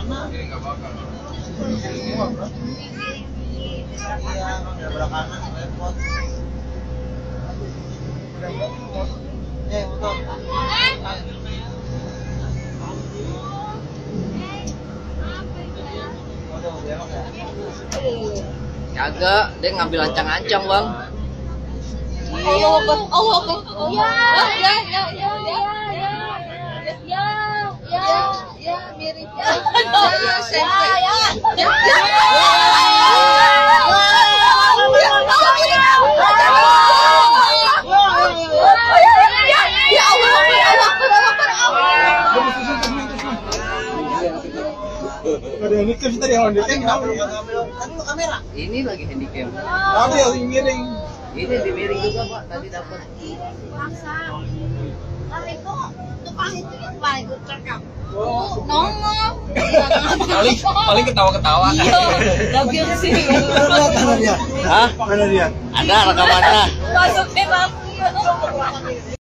sana. Enggak bakal. Iya, belah kanan repot. Motor. Kagak, dia ngambil ancang-ancang, Bang. Allah Akbar. Ya, mirip. Ada yang nikah tadi yang kamera. Ini lagi handycam. Tapi yang miring. Ini di miring juga, Pak. Tadi dapat. Paksa. Tapi kok tukang itu yang paling cakep. Nongol. Paling ketawa-ketawa. Lagi sih. Mana dia? Hah? Mana dia? Ada rekamannya. Masukin aku.